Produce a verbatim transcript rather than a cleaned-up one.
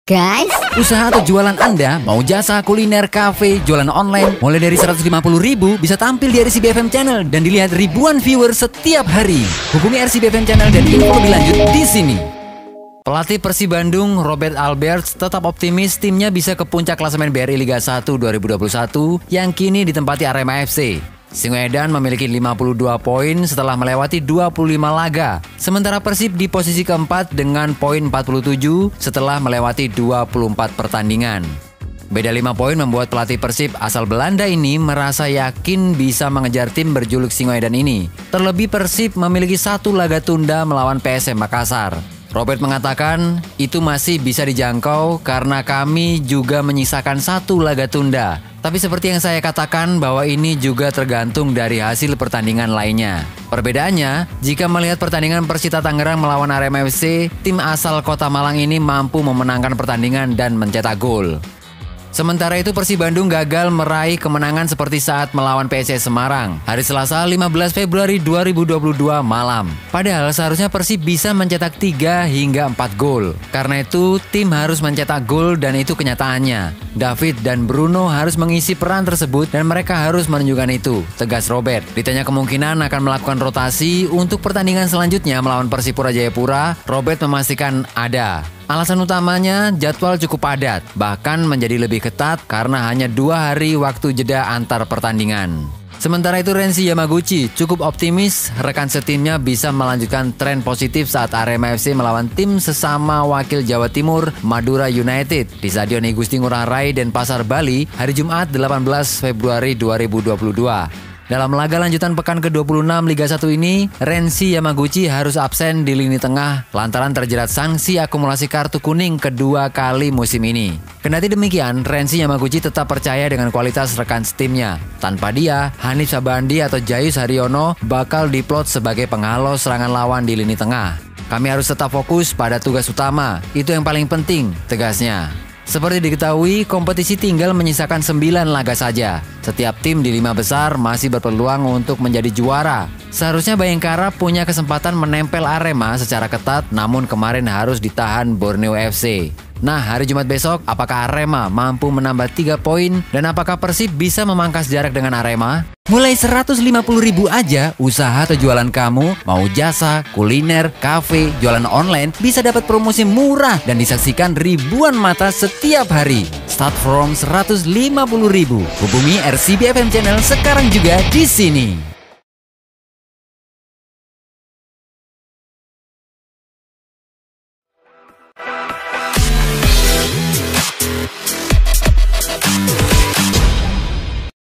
Guys, usaha atau jualan Anda mau jasa kuliner, kafe, jualan online mulai dari seratus lima puluh ribu bisa tampil di R C B F M Channel dan dilihat ribuan viewer setiap hari. Hubungi R C B F M Channel dan info lebih lanjut di sini. Pelatih Persib Bandung, Robert Alberts, tetap optimis timnya bisa ke puncak klasemen B R I Liga satu dua ribu dua puluh satu yang kini ditempati Arema F C. Singoedan memiliki lima puluh dua poin setelah melewati dua puluh lima laga. Sementara Persib di posisi keempat dengan poin empat puluh tujuh setelah melewati dua puluh empat pertandingan. Beda lima poin membuat pelatih Persib asal Belanda ini merasa yakin bisa mengejar tim berjuluk Singoedan ini. Terlebih Persib memiliki satu laga tunda melawan P S M Makassar. Robert mengatakan itu masih bisa dijangkau karena kami juga menyisakan satu laga tunda. Tapi seperti yang saya katakan bahwa ini juga tergantung dari hasil pertandingan lainnya. Perbedaannya, jika melihat pertandingan Persita Tangerang melawan Arema F C, tim asal Kota Malang ini mampu memenangkan pertandingan dan mencetak gol. Sementara itu Persib Bandung gagal meraih kemenangan seperti saat melawan P S S Semarang hari Selasa lima belas Februari dua ribu dua puluh dua malam. Padahal seharusnya Persib bisa mencetak tiga hingga empat gol. Karena itu tim harus mencetak gol dan itu kenyataannya. David dan Bruno harus mengisi peran tersebut dan mereka harus menunjukkan itu, tegas Robert. Ditanya kemungkinan akan melakukan rotasi untuk pertandingan selanjutnya melawan Persipura Jayapura, Robert memastikan ada. Alasan utamanya jadwal cukup padat, bahkan menjadi lebih ketat karena hanya dua hari waktu jeda antar pertandingan. Sementara itu Renzi Yamaguchi cukup optimis rekan setimnya bisa melanjutkan tren positif saat Arema F C melawan tim sesama wakil Jawa Timur Madura United di Stadion I Gusti Ngurah Rai Denpasar, Bali hari Jumat delapan belas Februari dua ribu dua puluh dua. Dalam laga lanjutan pekan ke dua puluh enam Liga satu ini, Renzi Yamaguchi harus absen di lini tengah lantaran terjerat sanksi akumulasi kartu kuning kedua kali musim ini. Kendati demikian, Renzi Yamaguchi tetap percaya dengan kualitas rekan setimnya. Tanpa dia, Hanif Sabandi atau Jayus Haryono bakal diplot sebagai penghalau serangan lawan di lini tengah. Kami harus tetap fokus pada tugas utama, itu yang paling penting, tegasnya. Seperti diketahui, kompetisi tinggal menyisakan sembilan laga saja. Setiap tim di lima besar masih berpeluang untuk menjadi juara. Seharusnya Bayangkara punya kesempatan menempel Arema secara ketat, namun kemarin harus ditahan Borneo F C. Nah, hari Jumat besok, apakah Arema mampu menambah tiga poin? Dan apakah Persib bisa memangkas jarak dengan Arema? Mulai seratus lima puluh ribu aja, usaha atau jualan kamu, mau jasa, kuliner, kafe, jualan online, bisa dapat promosi murah dan disaksikan ribuan mata setiap hari. Start from seratus lima puluh ribu. Hubungi R C B F M Channel sekarang juga di sini.